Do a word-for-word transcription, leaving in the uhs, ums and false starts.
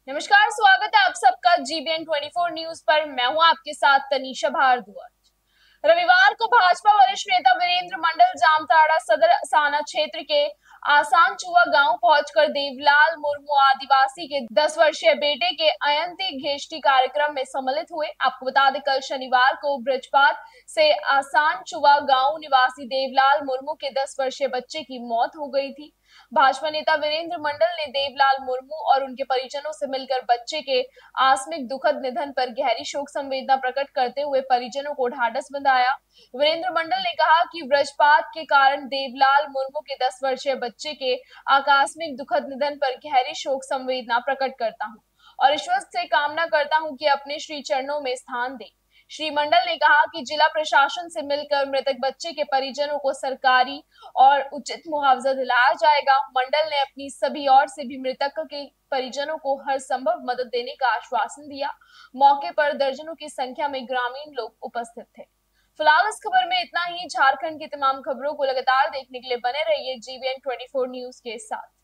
नमस्कार, स्वागत है आप सबका जीबीएन ट्वेंटी फोर न्यूज पर। मैं हूं आपके साथ तनीषा भारद्वाज। रविवार को भाजपा वरिष्ठ नेता वीरेंद्र मंडल जामताड़ा सदर साना क्षेत्र के आसान चुआ गांव पहुंचकर देवलाल मुर्मू आदिवासी के दस वर्षीय बेटे के अयंती घेष्टि कार्यक्रम में सम्मिलित हुए। आपको बता दें, कल शनिवार को ब्रजपात से आसान चुआ गांव निवासी देवलाल मुर्मू के दस वर्षीय बच्चे की मौत हो गई थी। भाजपा नेता वीरेंद्र मंडल ने देवलाल मुर्मू और उनके परिजनों से मिलकर बच्चे के आकस्मिक दुखद निधन पर गहरी शोक संवेदना प्रकट करते हुए परिजनों को ढांढस बंधाया। वीरेंद्र मंडल ने कहा कि वज्रपात के कारण देवलाल मुर्मू के दस वर्षीय बच्चे के आकस्मिक दुखद निधन पर गहरी शोक संवेदना प्रकट करता हूं और ईश्वर से कामना करता हूं कि अपने श्री चरणों में स्थान दे। श्री मंडल ने कहा कि जिला प्रशासन से मिलकर मृतक बच्चे के परिजनों को सरकारी और उचित मुआवजा दिलाया जाएगा। मंडल ने अपनी सभी ओर से भी मृतक के परिजनों को हर संभव मदद देने का आश्वासन दिया। मौके पर दर्जनों की संख्या में ग्रामीण लोग उपस्थित थे। फिलहाल इस खबर में इतना ही। झारखंड की तमाम खबरों को लगातार देखने के लिए बने रहिए जीबीएन ट्वेंटी फोर न्यूज के साथ।